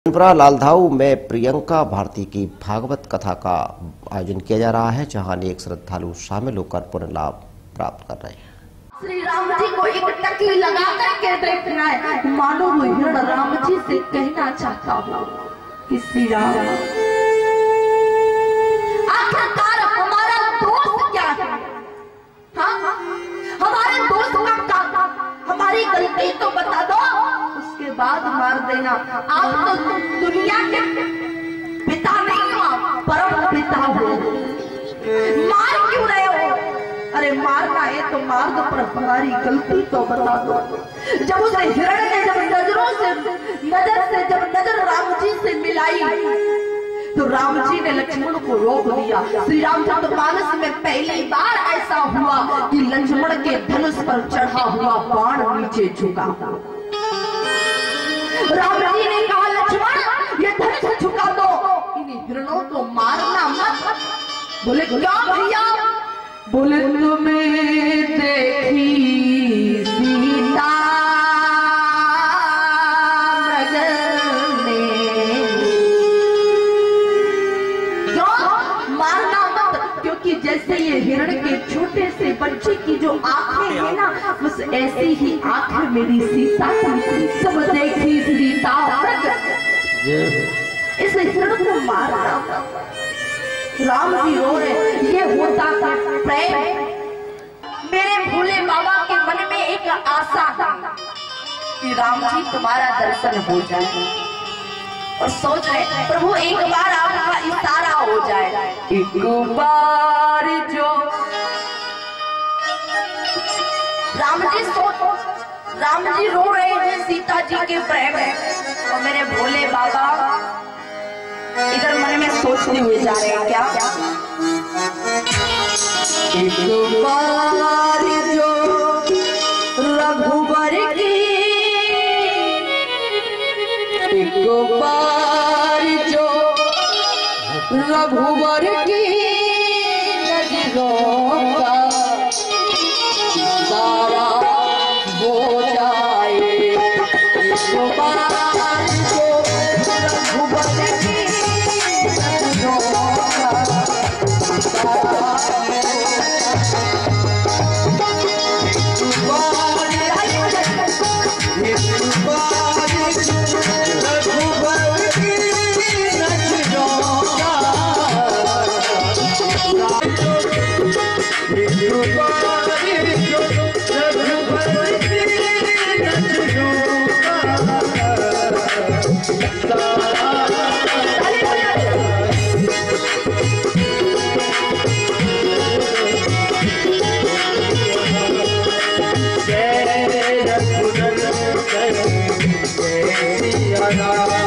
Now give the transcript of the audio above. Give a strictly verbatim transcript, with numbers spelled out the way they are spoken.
त्रिपुरा लालधाऊ में प्रियंका भारती की भागवत कथा का आयोजन किया जा रहा है, जहां अनेक श्रद्धालु शामिल होकर पुण्य लाभ प्राप्त कर रहे हैं। श्री राम जी को एक टकली लगा करके देखना है, मानो वो हिरण राम जी से कहना चाहता हो कि श्री राम आखिरकार हमारा दोस्त क्या है? हाँ, हमारे दोस्त का क्या, हमारी गलती तो बता दो, उसके बाद मार देना। आप तो दुनिया के पिता नहीं हो, परम पिता हो, मार क्यों रहे हो? अरे मारना है तो मार दो, पर हमारी गलती तो बता दो। जब उस हिरण ने जब नजरों से नजर से जब नजर राम जी से मिलाई तो राम जी ने लक्ष्मण को रोक दिया। श्री रामचंद्र मानस में पहली बार ऐसा हुआ कि लक्ष्मण के धनुष पर चढ़ा हुआ बाण नीचे झुका। राम जी ने कहा, लक्ष्मण ये धनुष झुका दो, इन हिरणों को मारना मत। बोले क्या भैया? बोले तुम्हें देखी सीता ने, क्यों मारना मत? क्योंकि जैसे ये हिरण के छोटे से बच्चे की जो आंखें है ना, बस ऐसी ही आंखें मेरी सीता की। सब देखी सीता इस हिरण को मारना। राम जी रो रहे, ये होता था प्रेम। मेरे भोले बाबा के मन में एक आशा था कि राम जी तुम्हारा दर्शन हो जाए, और सोच रहे प्रभु एक बार आपका इशारा हो जाए, एक बार जो राम जी सोच राम जी रो रहे हैं सीता जी के प्रेम है, और मेरे भोले बाबा इधर मन में सोचते हुए जा रहे हैं क्या? एक बार जो रघुवर की, एक बार जो रघुवर की नजरों का सारा हो जाए, एक बार जो रघुवर की जय रघुनंदन जय सिया राम।